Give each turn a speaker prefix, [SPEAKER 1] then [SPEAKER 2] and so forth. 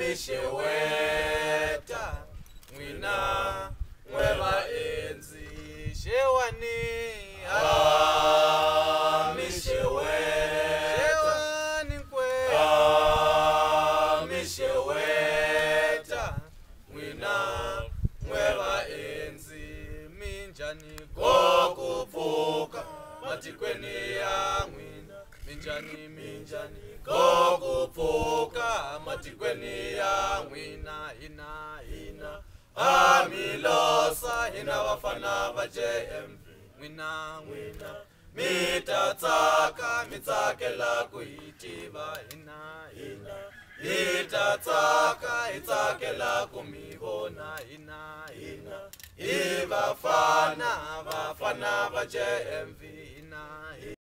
[SPEAKER 1] misheweta Mwina Mweba enzi Shewani misheweta Shewani kwe misheweta Mwina Mweba enzi Minjani kokuvuka Matikweni ya Mwina Minjani kokuvuka Matikweni ya Mwina ina Amilosa ina wafana wa JMV Mwina mitsakela kuitiva ina itsakela kumibona ina Vafana wa JMV ina